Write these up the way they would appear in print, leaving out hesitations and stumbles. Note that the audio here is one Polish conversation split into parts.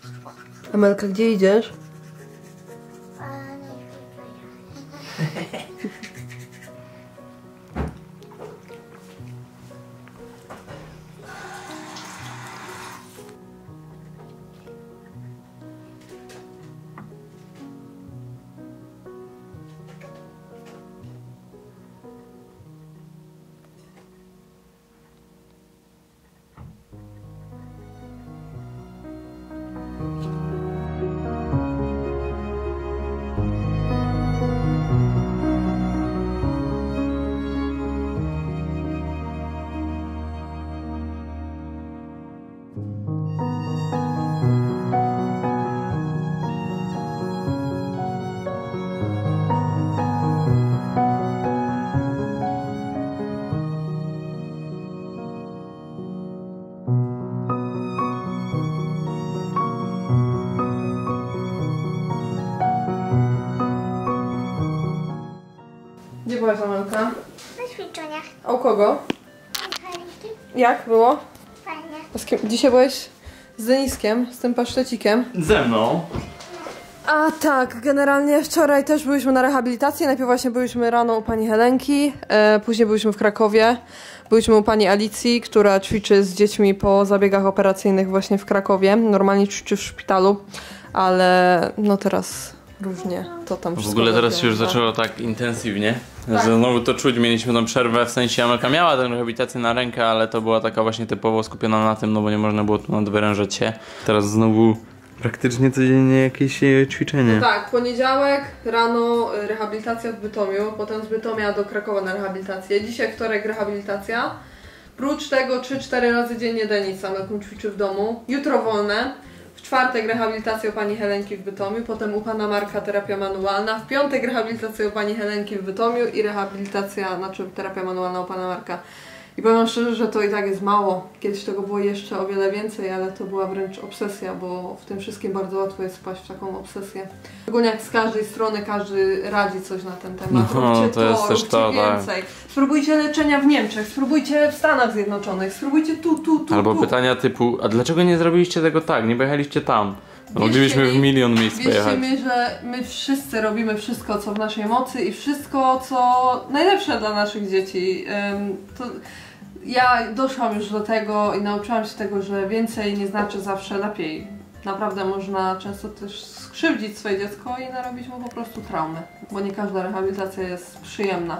Amelka, gdzie idziesz? Gdzie byłaś, Amelka? Na ćwiczeniach. A u kogo? Helenki. Jak było? Fajnie. A z kim? Dzisiaj byłeś z Deniskiem, z tym pasztecikiem. Ze mną. A tak, generalnie wczoraj też byliśmy na rehabilitacji. Najpierw właśnie byliśmy rano u pani Helenki, później byliśmy w Krakowie. Byliśmy u pani Alicji, która ćwiczy z dziećmi po zabiegach operacyjnych właśnie w Krakowie. Normalnie ćwiczy w szpitalu, ale no teraz różnie to tam wszystko. W ogóle teraz się już wygląda. zaczęło tak intensywnie, Tak. że znowu to czuć, mieliśmy tą przerwę, w sensie Amelka miała tę rehabilitację na rękę, ale to była taka właśnie typowo skupiona na tym, no bo nie można było tu nadwyrężać się. Teraz znowu praktycznie codziennie jakieś ćwiczenie. Tak, poniedziałek rano rehabilitacja w Bytomiu, potem z Bytomia do Krakowa na rehabilitację. Dzisiaj wtorek rehabilitacja. Prócz tego 3-4 razy dziennie Denis Amelką ćwiczy w domu. Jutro wolne. W czwartek rehabilitacja u pani Helenki w Bytomiu, potem u pana Marka terapia manualna. W piątek rehabilitacja u pani Helenki w Bytomiu i rehabilitacja, znaczy terapia manualna u pana Marka. I powiem szczerze, że to i tak jest mało. Kiedyś tego było jeszcze o wiele więcej, ale to była wręcz obsesja, bo w tym wszystkim bardzo łatwo jest wpaść w taką obsesję. Szczególnie jak z każdej strony każdy radzi coś na ten temat. No, Róbcie to jest też róbcie to, więcej. Tak. Spróbujcie leczenia w Niemczech, spróbujcie w Stanach Zjednoczonych, spróbujcie tu. Albo pytania typu, a dlaczego nie zrobiliście tego tak, nie pojechaliście tam? No, Wierzcie moglibyśmy w mi- milion miejsc Wierzcie pojechać. mi, że my wszyscy robimy wszystko, co w naszej mocy i wszystko, co najlepsze dla naszych dzieci. To ja doszłam już do tego i nauczyłam się tego, że więcej nie znaczy zawsze lepiej. Naprawdę można często też skrzywdzić swoje dziecko i narobić mu po prostu traumy, bo nie każda rehabilitacja jest przyjemna,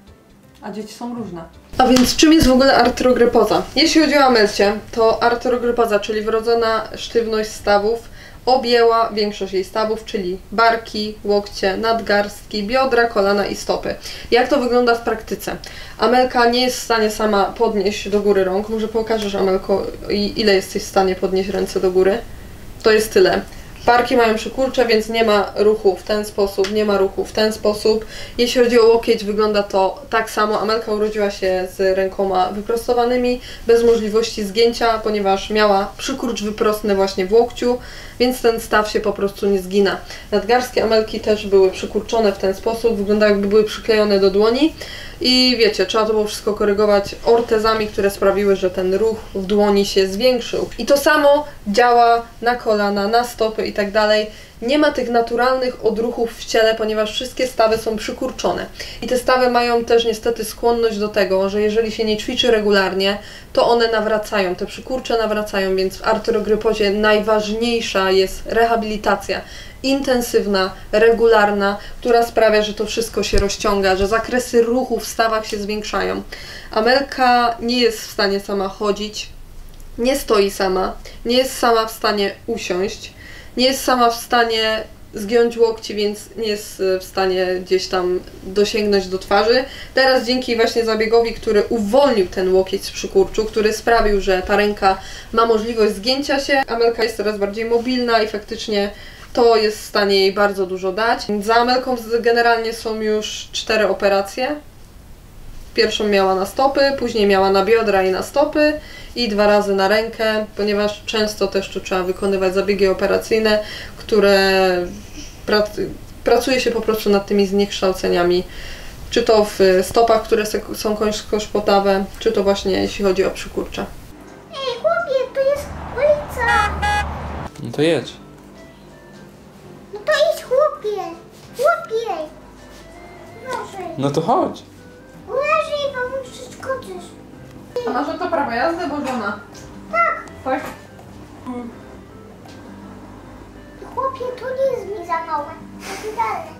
a dzieci są różne. A więc czym jest w ogóle artrogrypoza? Jeśli chodzi o Amelcie, to artrogrypoza, czyli wrodzona sztywność stawów, objęła większość jej stawów, czyli barki, łokcie, nadgarstki, biodra, kolana i stopy. Jak to wygląda w praktyce? Amelka nie jest w stanie sama podnieść do góry rąk. Może pokażesz, Amelko, ile jesteś w stanie podnieść ręce do góry? To jest tyle. Barki mają przykurcze, więc nie ma ruchu w ten sposób, nie ma ruchu w ten sposób. Jeśli chodzi o łokieć, wygląda to tak samo. Amelka urodziła się z rękoma wyprostowanymi, bez możliwości zgięcia, ponieważ miała przykurcz wyprostny właśnie w łokciu, więc ten staw się po prostu nie zgina. Nadgarstki Amelki też były przykurczone w ten sposób, wyglądały jakby były przyklejone do dłoni. I wiecie, trzeba to było wszystko korygować ortezami, które sprawiły, że ten ruch w dłoni się zwiększył. I to samo działa na kolana, na stopy i tak dalej. Nie ma tych naturalnych odruchów w ciele, ponieważ wszystkie stawy są przykurczone. I te stawy mają też niestety skłonność do tego, że jeżeli się nie ćwiczy regularnie, to one nawracają, te przykurcze nawracają, więc w artrogrypozie najważniejsza jest rehabilitacja. Intensywna, regularna, która sprawia, że to wszystko się rozciąga, że zakresy ruchu w stawach się zwiększają. Amelka nie jest w stanie sama chodzić, nie stoi sama, nie jest sama w stanie usiąść, nie jest sama w stanie zgiąć łokci, więc nie jest w stanie gdzieś tam dosięgnąć do twarzy. Teraz dzięki właśnie zabiegowi, który uwolnił ten łokieć z przykurczu, który sprawił, że ta ręka ma możliwość zgięcia się, Amelka jest coraz bardziej mobilna i faktycznie to jest w stanie jej bardzo dużo dać. Za Amelką generalnie są już 4 operacje. Pierwszą miała na stopy, później miała na biodra i na stopy i 2 razy na rękę, ponieważ często też tu trzeba wykonywać zabiegi operacyjne, które pracuje się po prostu nad tymi zniekształceniami, czy to w stopach, które są koszpotawe, czy to właśnie jeśli chodzi o przykurcze. Ej, chłopie, to jest ulica! No to jedź. No to idź, chłopie. Chłopie. Proszę. No to chodź. Uleżyj, bo mu przeszkodzisz. A masz o to prawo jazdy, Bożona? Tak. Tak? Chłopie, to nie jest mi za małe. To idealne.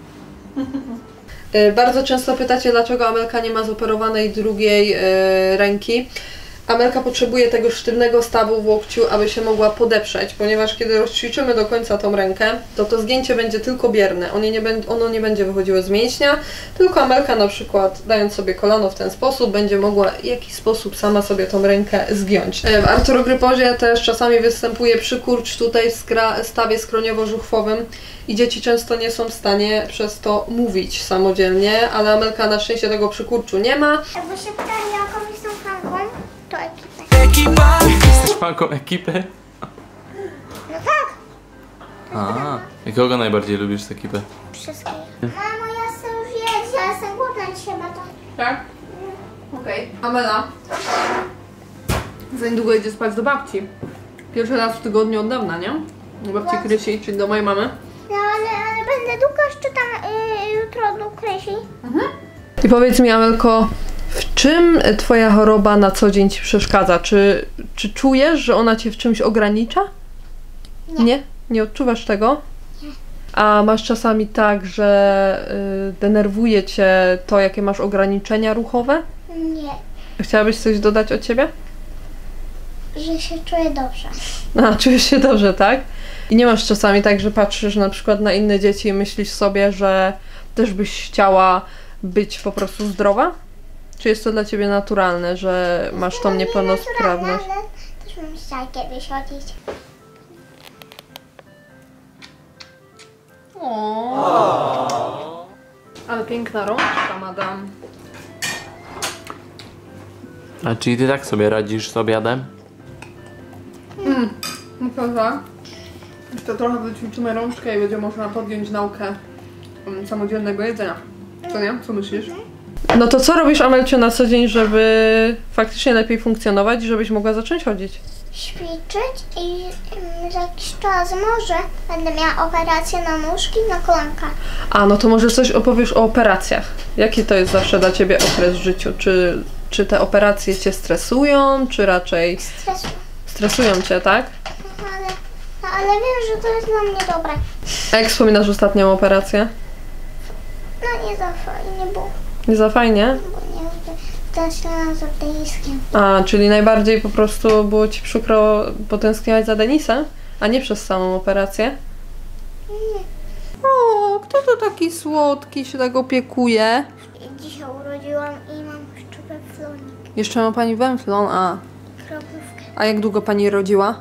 Bardzo często pytacie, dlaczego Amelka nie ma zoperowanej drugiej ręki. Amelka potrzebuje tego sztywnego stawu w łokciu, aby się mogła podeprzeć, ponieważ kiedy rozćwiczymy do końca tą rękę, to zgięcie będzie tylko bierne. Ono nie będzie wychodziło z mięśnia, tylko Amelka na przykład, dając sobie kolano w ten sposób, będzie mogła w jakiś sposób sama sobie tą rękę zgiąć. W artrogrypozie też czasami występuje przykurcz tutaj w stawie skroniowo-żuchwowym i dzieci często nie są w stanie przez to mówić samodzielnie, ale Amelka na szczęście tego przykurczu nie ma. Jakby się pytali, jaką jestem fanką, to ekipę. Jesteś fanką ekipy? No tak. A, i kogo najbardziej lubisz z ekipy? Wszystkich. Mamo, ja chcę już jeść, ja jestem głodna dzisiaj, to. Tak? Okej. Amela za niedługo idzie spać do babci. Pierwszy raz w tygodniu od dawna, nie? Do babci Krysi, czyli do mojej mamy. No ale będę długo jeszcze tam jutro do Krysi. I powiedz mi, Amelko, w czym twoja choroba na co dzień ci przeszkadza? Czy czujesz, że ona cię w czymś ogranicza? Nie? Nie odczuwasz tego? Nie. A masz czasami tak, że denerwuje cię to, jakie masz ograniczenia ruchowe? Nie, Chciałabyś coś dodać od ciebie? że się czuję dobrze. A, czujesz się dobrze, tak? I nie masz czasami tak, że patrzysz na przykład na inne dzieci i myślisz sobie, że też byś chciała być po prostu zdrowa? Czy jest to dla ciebie naturalne, że masz tą niepełnosprawność? Ale też bym chciała kiedyś chodzić. Ale piękna rączka, madam. A czyli ty tak sobie radzisz z obiadem? No prawda. Jeszcze trochę wyćwiczymy rączkę i będzie można podjąć naukę samodzielnego jedzenia. Co nie? Co myślisz? No to co robisz, Amelciu, na co dzień, żeby faktycznie lepiej funkcjonować i żebyś mogła zacząć chodzić? Ćwiczyć i za jakiś czas może będę miała operację na nóżki i na kolanka. A, no to może coś opowiesz o operacjach. Jaki to jest zawsze dla ciebie okres w życiu? Czy te operacje cię stresują, czy raczej Stresu. stresują cię, tak? Ale wiem, że to jest dla mnie dobre. A jak wspominasz ostatnią operację? No nie za fajnie było. Nie za fajnie? Bo nie tęskniłam za teniskiem. A, czyli najbardziej po prostu było ci przykro potęskniłaś za Denisem, a nie przez samą operację? Nie. O, kto to taki słodki się tak opiekuje? Dzisiaj urodziłam i mam szczupę flonik. Jeszcze ma pani węflon, a. Kroplówkę. A jak długo pani rodziła?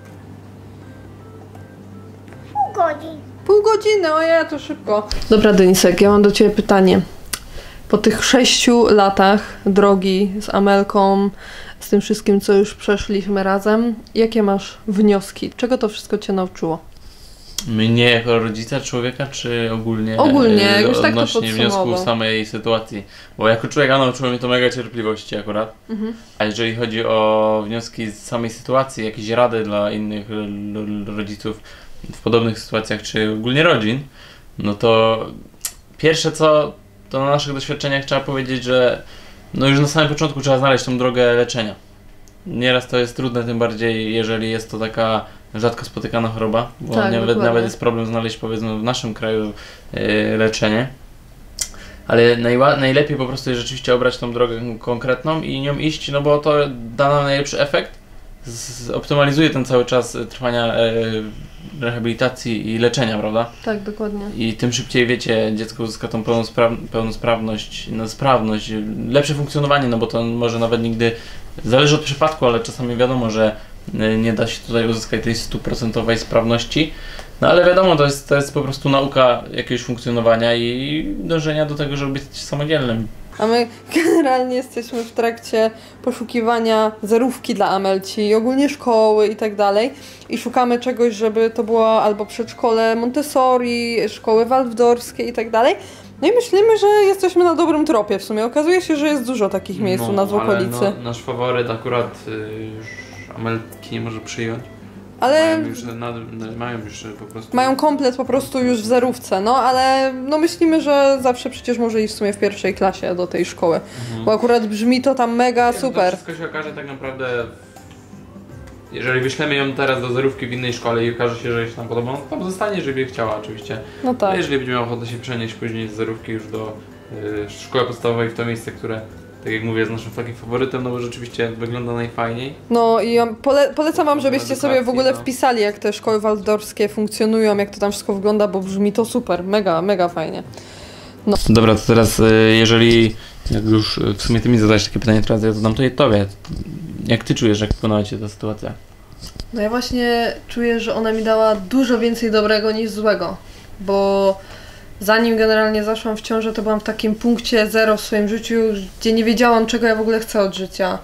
Pół godzin. Pół godziny, ojej, to szybko. Dobra, Denisek, ja mam do ciebie pytanie. Po tych 6 latach drogi z Amelką, z tym wszystkim, co już przeszliśmy razem, jakie masz wnioski? Czego to wszystko cię nauczyło? Mnie jako rodzica człowieka, czy ogólnie? Ogólnie, jakbyś tak to odnośnie podsumował. wniosków samej sytuacji. Bo jako człowieka nauczyło mnie to mega cierpliwości akurat. A jeżeli chodzi o wnioski z samej sytuacji, jakieś rady dla innych rodziców w podobnych sytuacjach, czy ogólnie rodzin, no to pierwsze co, to na naszych doświadczeniach trzeba powiedzieć, że no już na samym początku trzeba znaleźć tą drogę leczenia. Nieraz to jest trudne, tym bardziej jeżeli jest to taka rzadko spotykana choroba, bo Tak, nawet jest problem znaleźć, powiedzmy, w naszym kraju leczenie. Ale najlepiej po prostu jest rzeczywiście obrać tą drogę konkretną i nią iść, no bo to da nam najlepszy efekt, optymalizuje ten cały czas trwania rehabilitacji i leczenia, prawda? Tak, dokładnie. I tym szybciej, wiecie, dziecko uzyska tą pełnosprawność, no, sprawność, lepsze funkcjonowanie, no bo to może nawet nigdy, zależy od przypadku, ale czasami wiadomo, że nie da się tutaj uzyskać tej 100% sprawności. No ale wiadomo, to jest po prostu nauka jakiegoś funkcjonowania i dążenia do tego, żeby być samodzielnym. A my generalnie jesteśmy w trakcie poszukiwania zerówki dla Amelci, ogólnie szkoły i tak dalej. I szukamy czegoś, żeby to było albo przedszkole Montessori, szkoły waldorfskie i tak dalej. No i myślimy, że jesteśmy na dobrym tropie w sumie. Okazuje się, że jest dużo takich miejsc u nas w okolicy. No, nasz faworyt akurat już Amelki nie może przyjąć. Ale mają już po prostu... mają komplet po prostu już w zerówce, no ale no myślimy, że zawsze przecież może iść w sumie w pierwszej klasie do tej szkoły. Bo akurat brzmi to tam mega super. To wszystko się okaże tak naprawdę... Jeżeli wyślemy ją teraz do zerówki w innej szkole i okaże się, że jej się tam podoba, no to tam zostanie, jeżeli by chciała oczywiście. No tak. A jeżeli będzie miała ochotę się przenieść później z zerówki już do szkoły podstawowej w to miejsce, które, tak jak mówię, jest naszym takim faworytem, no bo rzeczywiście wygląda najfajniej. No i ja polecam wam, żebyście sobie w ogóle wpisali, jak te szkoły waldorfskie funkcjonują, jak to tam wszystko wygląda, bo brzmi to super, mega, mega fajnie. No. Dobra, to teraz jeżeli jak już w sumie ty mi zadałeś takie pytanie, teraz ja zadam to tobie. Jak ty czujesz, jak wykonała cię ta sytuacja? No ja właśnie czuję, że ona mi dała dużo więcej dobrego niż złego, bo zanim generalnie zaszłam w ciążę, to byłam w takim punkcie zero w swoim życiu, gdzie nie wiedziałam, czego ja w ogóle chcę od życia.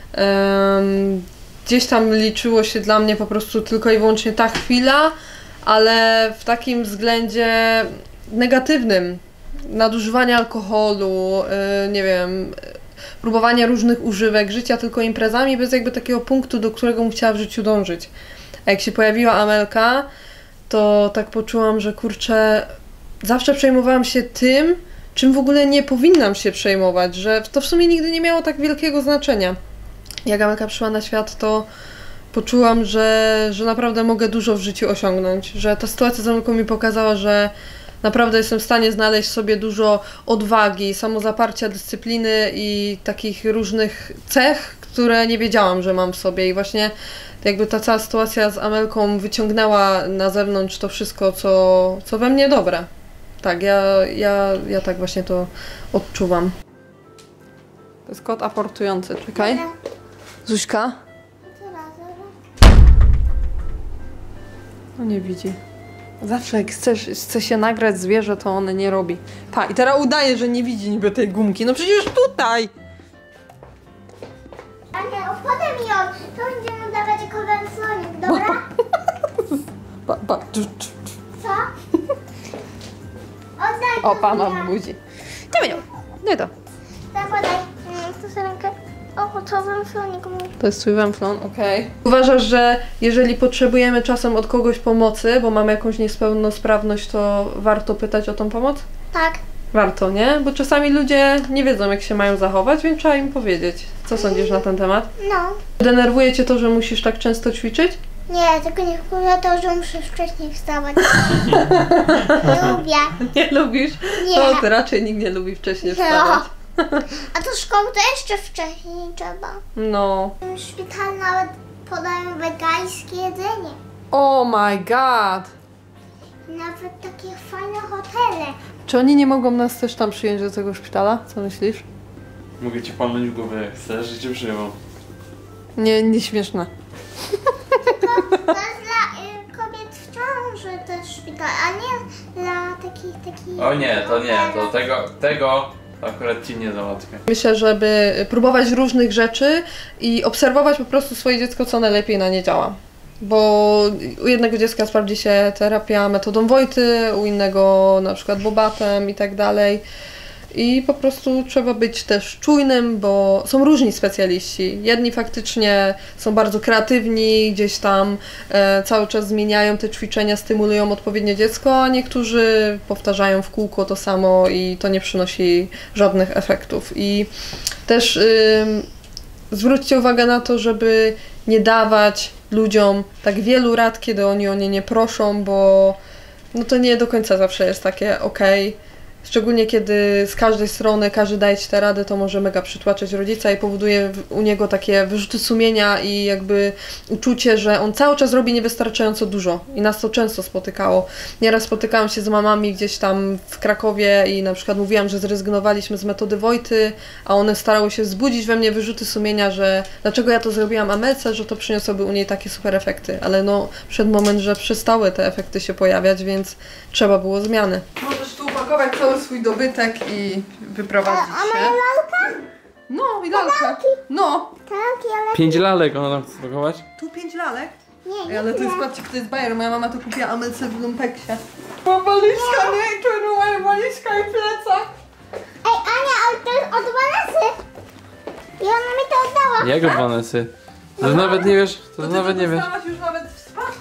Gdzieś tam liczyło się dla mnie po prostu tylko i wyłącznie ta chwila, ale w takim względzie negatywnym. Nadużywania alkoholu, nie wiem, próbowania różnych używek, życia tylko imprezami, bez jakby takiego punktu, do którego bym chciała w życiu dążyć. A jak się pojawiła Amelka, to tak poczułam, że kurczę, zawsze przejmowałam się tym, czym w ogóle nie powinnam się przejmować, że to w sumie nigdy nie miało tak wielkiego znaczenia. Jak Amelka przyszła na świat, to poczułam, że naprawdę mogę dużo w życiu osiągnąć, że ta sytuacja z Amelką mi pokazała, że naprawdę jestem w stanie znaleźć sobie dużo odwagi, samozaparcia, dyscypliny i takich różnych cech, które nie wiedziałam, że mam w sobie. I właśnie jakby ta cała sytuacja z Amelką wyciągnęła na zewnątrz to wszystko, co we mnie dobre. Tak, ja tak właśnie to odczuwam. To jest kot aportujący, czekaj. Zuśka? No nie widzi. Zawsze jak chce się nagrać zwierzę, to on nie robi. Pa, i teraz udaje, że nie widzi niby tej gumki. No przecież tutaj! Ania, opodaj mi ją, to będziemy dawać jako węslonik, dobra? Co? Oddaj to. O, pana w buzi. Daj ją, daj to. Zakładaj. To jest rękę. O, to węslonik mój. To jest twój węflon, okej. Uważasz, że jeżeli potrzebujemy czasem od kogoś pomocy, bo mamy jakąś niepełnosprawność, to warto pytać o tą pomoc? Tak. Warto, nie? Bo czasami ludzie nie wiedzą, jak się mają zachować, więc trzeba im powiedzieć. Co sądzisz na ten temat? No. Denerwuje cię to, że musisz tak często ćwiczyć? Nie, tylko nie wkurza to, że muszę wcześniej wstawać. Nie lubię. Nie lubisz? Nie. To ty raczej nikt nie lubi wcześniej wstawać. A do szkoły to jeszcze wcześniej trzeba. No. W szpitalu nawet podają wegańskie jedzenie. Oh my god! Nawet takie fajne hotele. Czy oni nie mogą nas też tam przyjąć do tego szpitala? Co myślisz? Mogę cię palnąć w głowę jak chcesz, że cię przyjmą. Nie śmieszne. To jest dla kobiet w ciąży też szpital, a nie dla takich... O nie, to tego akurat ci nie załatwię. Myślę, żeby próbować różnych rzeczy i obserwować po prostu swoje dziecko, co najlepiej na nie działa. Bo u jednego dziecka sprawdzi się terapia metodą Wojty, u innego na przykład bobatem i tak dalej. I po prostu trzeba być też czujnym, bo są różni specjaliści. Jedni faktycznie są bardzo kreatywni, gdzieś tam cały czas zmieniają te ćwiczenia, stymulują odpowiednio dziecko, a niektórzy powtarzają w kółko to samo i to nie przynosi żadnych efektów. I też zwróćcie uwagę na to, żeby nie dawać ludziom tak wielu rad, kiedy oni o nie nie proszą, bo no to nie do końca zawsze jest takie okej. Szczególnie kiedy z każdej strony każdy daje ci te rady, to może mega przytłaczać rodzica i powoduje u niego takie wyrzuty sumienia i jakby uczucie, że on cały czas robi niewystarczająco dużo. I nas to często spotykało. Nieraz spotykałam się z mamami gdzieś tam w Krakowie i na przykład mówiłam, że zrezygnowaliśmy z metody Wojty, a one starały się wzbudzić we mnie wyrzuty sumienia, że dlaczego ja to zrobiłam Amelce, że to przyniosłoby u niej takie super efekty. Ale no, przyszedł moment, że przestały te efekty się pojawiać, więc trzeba było zmiany. Możesz tu upakować cały swój dobytek i wyprowadzić A moja się. lalka? No i lalka. No. Tak, ale... 5 lalek ona tam chce spakować? Tu 5 lalek. Nie, Ale to jest, patrzcie, to jest bajer. Moja mama to kupiła Amelce w lumpeksie. Mam walizka, nie? Tu moja walizka i plecak. Ej, Ania, ale to jest od Vanessy. I ona mi to oddała. Jak od Vanessy? To nawet nie wiesz, to nawet nie wiesz. Dostałaś już nawet w spodnie.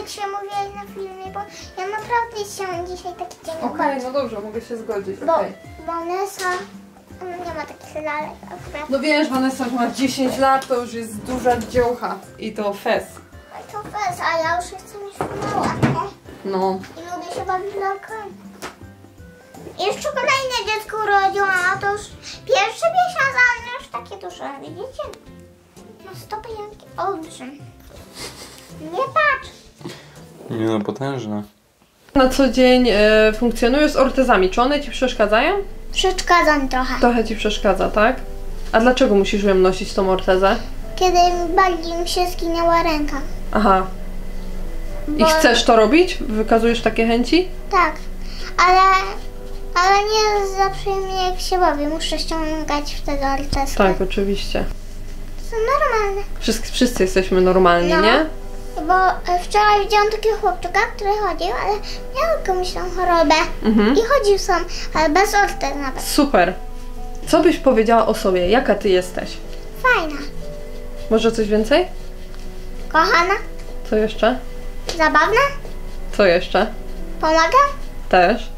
się mówiłaś na filmie, bo ja naprawdę chciałam dzisiaj taki dzień. Okej, no dobrze, mogę się zgodzić, Bo okej. Vanessa, ona nie ma takich lalek akurat. No wiesz, Vanessa już ma 10 lat, to już jest duża dziołcha. I to fez. No to fez, a ja już chcę mieć lalkę. No. I lubię się bawić lalkami. Jeszcze kolejne dziecko urodziłam, a to już pierwszy miesiąc, ale już takie duże, widzicie? No stopy jaki olbrzym. Nie patrz. Nie no, potężne. Na co dzień funkcjonujesz z ortezami. Czy one ci przeszkadzają? Przeszkadza mi trochę. Trochę ci przeszkadza, tak? A dlaczego musisz ją nosić, tą ortezę? Kiedy bardziej mi się zginęła ręka. Aha. I Bo- chcesz to robić? Wykazujesz takie chęci? Tak, ale nie zawsze mnie jak się bawię. Muszę ściągać wtedy ortezkę. Tak, oczywiście. To normalne. Wszyscy jesteśmy normalni, No. nie? Bo wczoraj widziałam takiego chłopczyka, który chodził, ale miał jakąś tam chorobę. Mhm. I chodził sam, ale bez ortez nawet. Super. Co byś powiedziała o sobie? Jaka ty jesteś? Fajna. Może coś więcej? Kochana. Co jeszcze? Zabawna. Co jeszcze? Pomaga. Też?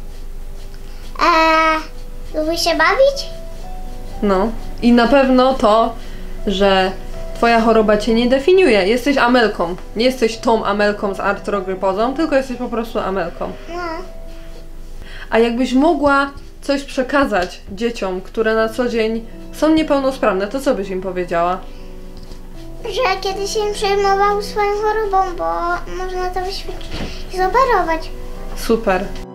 Lubi się bawić. No. I na pewno to, że twoja choroba cię nie definiuje. Jesteś Amelką. Nie jesteś tą Amelką z artrogrypozą, tylko jesteś po prostu Amelką. No. A jakbyś mogła coś przekazać dzieciom, które na co dzień są niepełnosprawne, to co byś im powiedziała? Że kiedyś się przejmował swoją chorobą, bo można to wyświetlić i zoperować. Super.